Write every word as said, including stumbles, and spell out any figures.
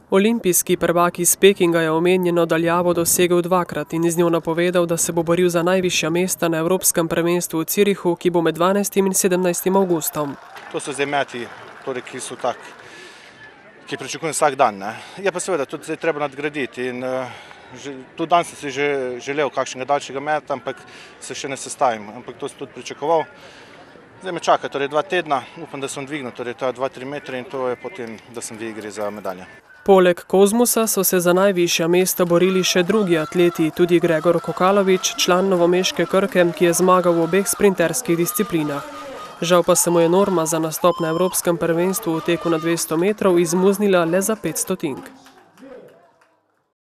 Olimpijski prvak iz Pekinga je omenjeno daljavo dosegel dvakrat in z njo napovedal, da se bo boril za najvišja mesta na Evropskem prvenstvu v Zürichu, ki bo med dvanajstim in sedemnajstim avgustom. To so zdaj meti, torej, ki so tak, ki pričakujem vsak dan. Ne. Je pa seveda tudi zdaj treba nadgraditi in uh, že, tudi dan sem si že želel kakšnega daljšega meta, ampak se še ne sestavim, ampak to sem tudi pričakoval. Zdaj me čaka, torej dva tedna, upam, da sem dvignil, torej ta dva, tri metre in to je potem, da sem v igri za medalje. Poleg Kozmusa so se za najvišja mesta borili še drugi atleti, tudi Gregor Kokalovič, član novomeške Krke, ki je zmagal v obeh sprinterskih disciplinah. Žal pa se mu je norma za nastop na Evropskem prvenstvu v teku na dvesto metrov izmuznila le za pet stotink.